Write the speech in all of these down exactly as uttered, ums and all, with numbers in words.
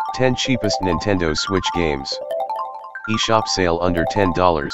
ten cheapest Nintendo Switch games. Eshop sale under ten dollars.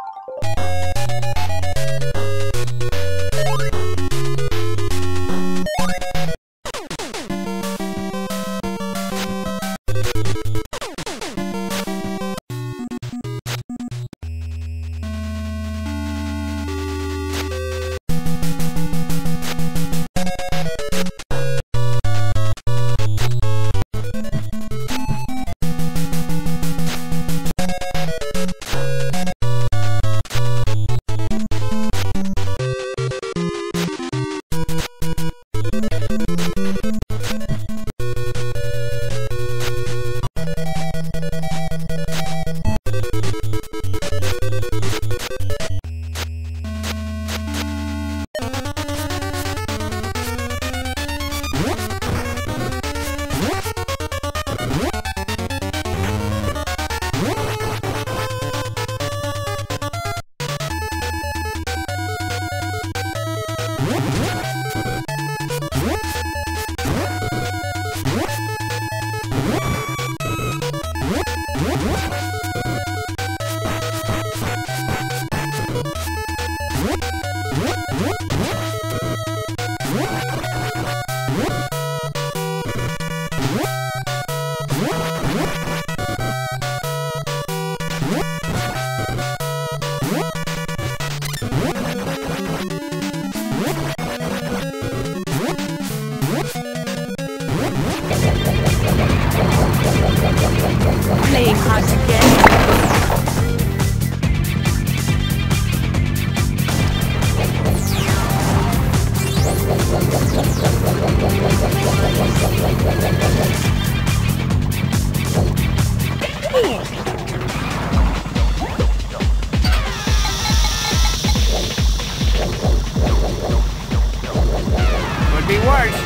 Playing hard to get. Could be worse.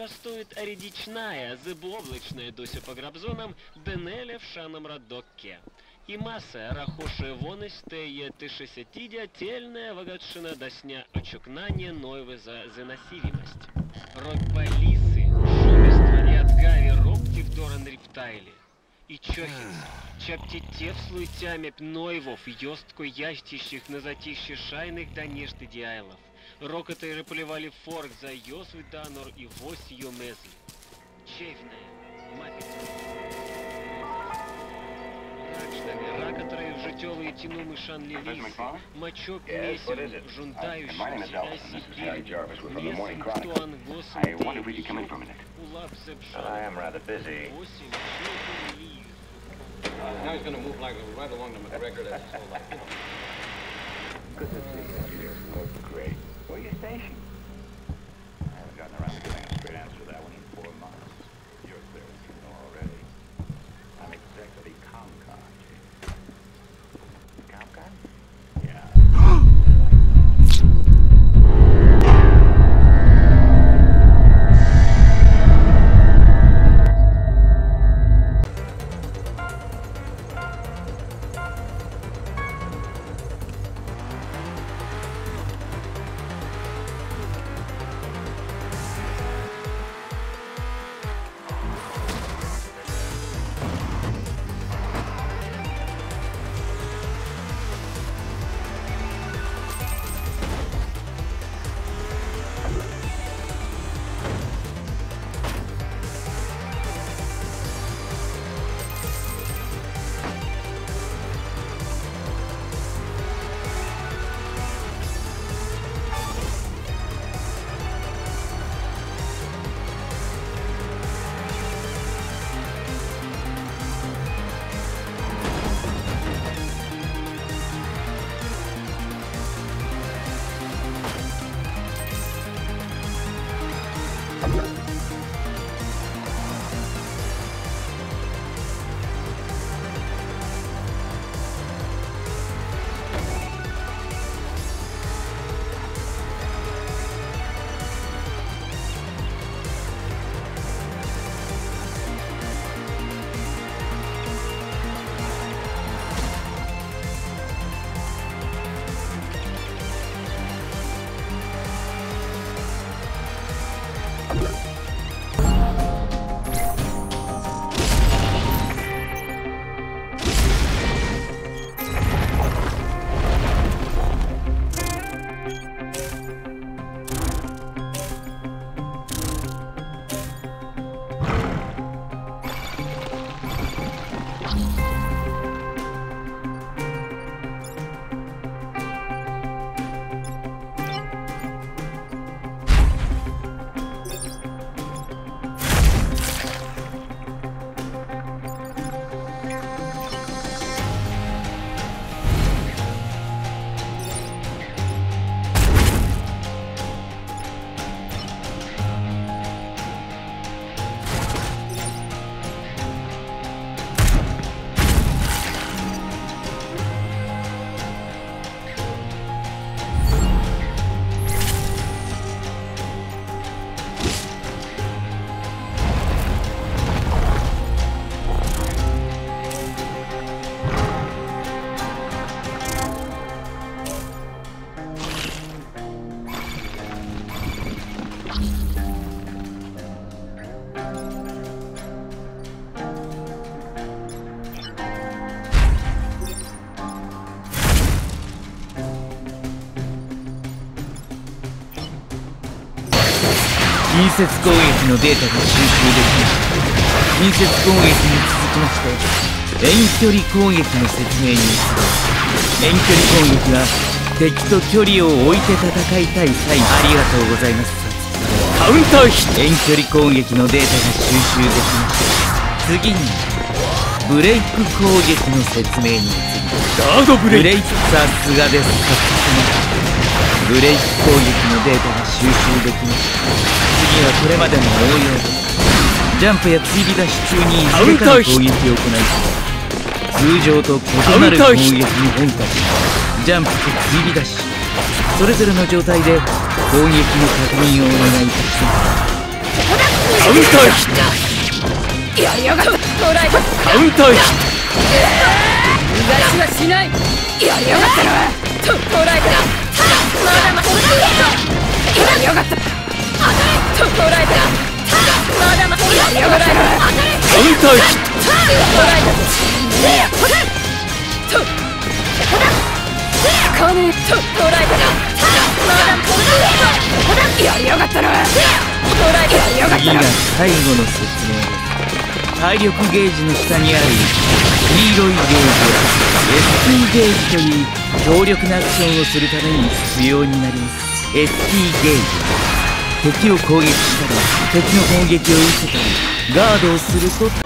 здравствует редичная, заблоблочная дося по грабзонам, Денеля в шаном радокке. И масса рахошая вонестея тышесетидя, тельная вагатшина досня очукнание нойвы за заносимость. Рок полисы, шумество и отгави робки в доран рептайли. И чохинс, чаптитев слуйтями пнойвов, ёстко ястищих на затище шайных до нежды диайлов. Рокоты реполивали форк за ёсвы данор и вось ее мезли. Чевная, мапить. Ракштами, ракотры, житёвые тянумы шанлилисы, мочок месен, жундающийся, осипили, лесом, кто англосом дейли, улап зепшан, осень, чёвый лиз. Now he's going to move like right along the McGregor. That's so like, you know. Good to see you here. Look great. Where are you stationed? I haven't gotten around to getting a straight answer to that one in four months. You're clearance, you know already. I'm executive ComCon, Chief. ComCon? Yeah. 近接攻撃のデータが収集できました。近接攻撃に続きまして遠距離攻撃の説明に移ります。遠距離攻撃は敵と距離を置いて戦いたい際、ありがとうございます。カウンターヒット。遠距離攻撃のデータが収集できました。次にブレイク攻撃の説明に移ります。ガードブレイク。さすがです。ブレイク攻撃のデータが収集できました。次はこれまでの応用です。ジャンプや追尾ダッシュ中にいずれかの攻撃を行い、通常と異なる攻撃に変化し、ジャンプと追尾ダッシュそれぞれの状態で攻撃の確認をお願いいたします。 カウンターヒット。 やりやがった。トライ。 カウンターヒッ逃がしはしない。やりやがったな。トライだ。まだまだ。やりやがった。トライだ。まだまだ。やりやがった。 ト。カウンターヒット。 トライだ。カネトトライだ。まだまだ。やりやがったな。トライやりやがったな。 次が最後の説明です。体力ゲージの下にある黄色いゲージは エスティー ゲージという強力なアクションをするために必要になります。 エスティー ゲージは敵を攻撃したり敵の攻撃を受けたりガードをすると